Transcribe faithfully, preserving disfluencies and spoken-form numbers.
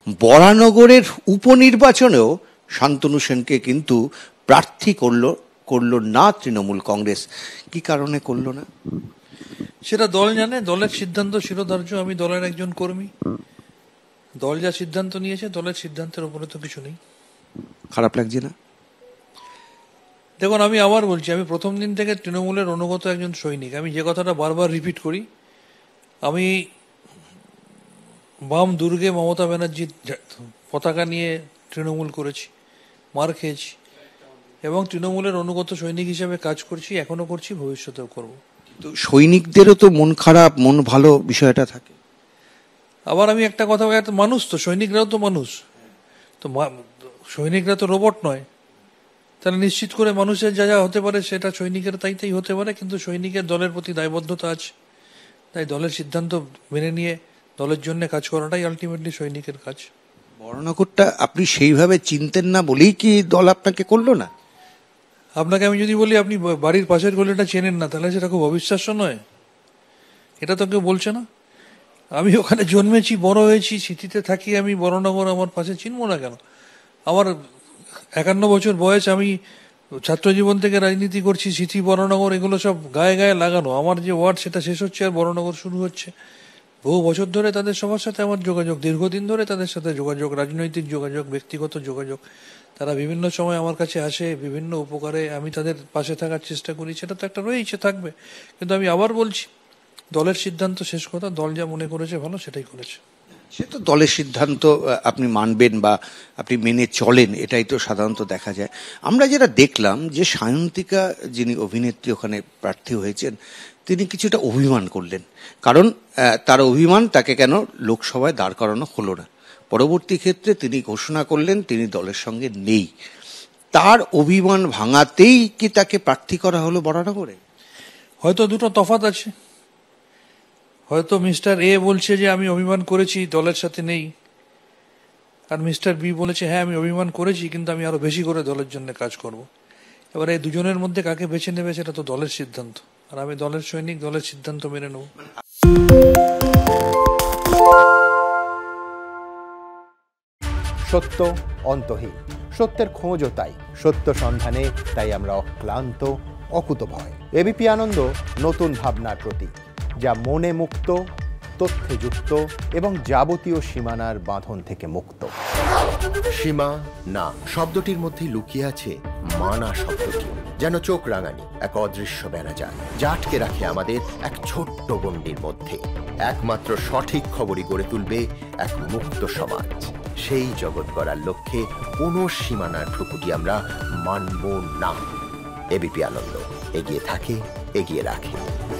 বরানগরের উপনির্বাচনেও শান্তনু সেনকে কিন্তু প্রার্থী করলো করলো না তৃণমূল কংগ্রেস। কি কারণে করলো না সেটা দল জানে, দলের সিদ্ধান্ত শিরোধার্য। আমি দলের একজন কর্মী, দল যা সিদ্ধান্ত নিয়েছে দলের সিদ্ধান্তের উপরে তো কিছু নেই। খারাপ লাগছে না? দেখুন, আমি আবার বলছি, আমি প্রথম দিন থেকে তৃণমূলের অনুগত একজন সৈনিক। আমি যে কথাটা বারবার রিপিট করি, আমি বাম দুর্গে মমতা ব্যানার্জির পতাকা নিয়ে তৃণমূল করেছি, মার খেয়েছি, এবং তৃণমূলের অনুগত সৈনিক হিসেবে কাজ করছি, এখনো করছি, ভবিষ্যতেও করব। তো সৈনিকদেরও তো মন খারাপ মন ভালো বিষয়টা থাকে। আবার আমি একটা কথা বলি, মানুষ তো, সৈনিকরাও তো মানুষ তো, সৈনিকরা তো রোবট নয়। তাহলে নিশ্চিত করে মানুষের যা যা হতে পারে সেটা সৈনিকের তাই তাই হতে পারে, কিন্তু সৈনিকের দলের প্রতি দায়বদ্ধতা আছে। তাই দলের সিদ্ধান্ত মেনে নিয়ে দলের জন্য কাজ করাটাই আলটিমেটলি সৈনিকের কাজ। বরানগরটা আপনি সেইভাবে চিনতেন না বলেই কি দল আপনাকে করলো না? আপনাকে আমি যদি বলি আপনি বাড়ির পাশের গলিটা চেনেন না, তাহলে সেটা খুব অবিশ্বাস্য নয়? এটা তো কেউ বলছে না। আমি ওখানে জন্মেছি, বড় হয়েছি, স্মৃতিতে থাকি। আমি বরানগর আমার পাশে চিনবো না কেন? আমার একান্ন বছর বয়স, আমি ছাত্র জীবন থেকে রাজনীতি করছি। স্মৃতি, বরানগর, এগুলো সব গায়ে গায়ে লাগানো। আমার যে ওয়ার্ড সেটা শেষ হচ্ছে আর বরানগর শুরু হচ্ছে। বহু বছর ধরে তাদের সবার সাথে আমার যোগাযোগ, দীর্ঘদিন ধরে তাদের সাথে যোগাযোগ, রাজনৈতিক যোগাযোগ, ব্যক্তিগত যোগাযোগ। তারা বিভিন্ন সময় আমার কাছে আসে, বিভিন্ন উপকারে আমি তাদের পাশে থাকার চেষ্টা করি, সেটা তো একটা রয়েছে, থাকবে। কিন্তু আমি আবার বলছি, দলের সিদ্ধান্ত শেষ কথা। দল যা মনে করেছে ভালো সেটাই করেছে। সে তো দলের সিদ্ধান্ত আপনি মানবেন বা আপনি মেনে চলেন, এটাই তো সাধারণত দেখা যায়। আমরা যেটা দেখলাম যে সায়ন্তিকা যিনি অভিনেত্রী ওখানে প্রার্থী হয়েছেন, তিনি কিছুটা অভিমান করলেন। কারণ তার অভিমান তাকে কেন লোকসভায় দাঁড় করানো হলো না। পরবর্তী ক্ষেত্রে তিনি ঘোষণা করলেন তিনি দলের সঙ্গে নেই। তার অভিমান ভাঙাতেই কি তাকে প্রার্থী করা হলো বরানগরে? হয়তো দুটো তফাৎ আছে। হয়তো মিস্টার এ বলছে যে আমি অভিমান করেছি, দলের সাথে নেই, আর মিস্টার বি বলেছে হ্যাঁ আমি অভিমান করেছি কিন্তু আমি আরো বেশি করে দলের জন্য কাজ করব। এবার এই দুজনের মধ্যে কাকে বেছে নেবে সেটা তো দলের সিদ্ধান্ত, আর আমি দলের সৈনিক, দলের সিদ্ধান্ত মেনে নেব। সত্য অন্তহীন, সত্যের খোঁজও তাই, সত্য সন্ধানে তাই আমরা অক্লান্ত, অকুতভয়। এবিপি আনন্দ নতুন ভাবনার প্রতীক, যা মনে মুক্ত, তথ্যে যুক্ত এবং যাবতীয় সীমানার বাঁধন থেকে মুক্ত। সীমা না শব্দটির মধ্যেই লুকিয়ে আছে মানা শব্দটি, যেন চোখ রাঙানি এক অদৃশ্য বেড়াজাল, যা আটকে রাখে আমাদের এক ছোট্ট গণ্ডির মধ্যে। একমাত্র সঠিক খবরই গড়ে তুলবে এক মুক্ত সমাজ। সেই জগৎ গড়ার লক্ষ্যে কোনো সীমানার ঠুকুটি আমরা মানব না। এবিপি আনন্দ এগিয়ে থাকে, এগিয়ে রাখে।